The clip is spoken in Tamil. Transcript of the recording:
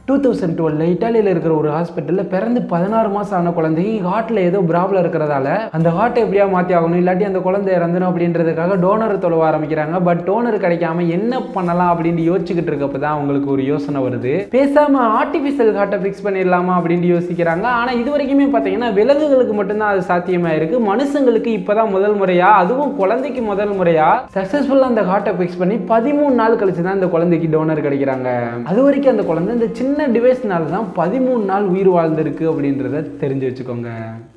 2012 இட்டாலியில் இருக்கிற ஒரு ஹாஸ்பிட்டலில் பிறந்து 16 மாதம் ஆன குழந்தைக்கு ஹார்ட்டில் ஏதோ ப்ராப்ளம் இருக்கிறதால அந்த ஹார்ட்டை எப்படியா மாற்றி ஆகணும், இல்லாட்டி அந்த குழந்தை இறந்துடும் அப்படின்றதுக்காக டோனர் தொலைவ ஆரம்பிக்கிறாங்க. பட் டோனர் கிடைக்காம என்ன பண்ணலாம் அப்படின்னு யோசிச்சுக்கிட்டு இருக்கப்ப தான் அவங்களுக்கு ஒரு யோசனை வருது. பேசாம ஆர்டிஃபிஷியல் ஹார்ட்டை ஃபிக்ஸ் பண்ணிடலாமா அப்படின்னு யோசிக்கிறாங்க. ஆனால் இது வரைக்குமே பார்த்தீங்கன்னா விலங்குகளுக்கு மட்டும்தான் அது சாத்தியமாக இருக்கு. மனுஷங்களுக்கு இப்போதான் முதல் முறையா, அதுவும் குழந்தைக்கு முதல் முறையா சக்ஸஸ்ஃபுல்லாக அந்த ஹார்ட்டை ஃபிக்ஸ் பண்ணி 13 நாள் கழிச்சு தான் இந்த குழந்தைக்கு டோனர் கிடைக்கிறாங்க. அது வரைக்கும் அந்த குழந்தை இந்த சின்ன டிவைஸ்னால தான் 13 நாள் உயிர் வாழ்ந்திருக்கு அப்படின்றத தெரிஞ்சு வச்சுக்கோங்க.